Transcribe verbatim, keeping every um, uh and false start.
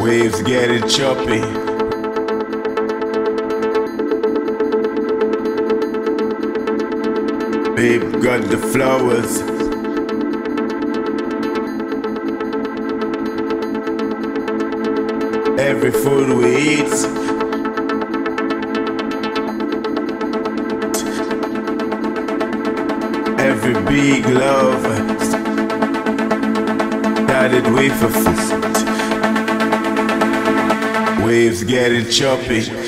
Waves getting choppy. Babe got the flowers. Every food we eat, every big love started with a fist. Waves getting choppy.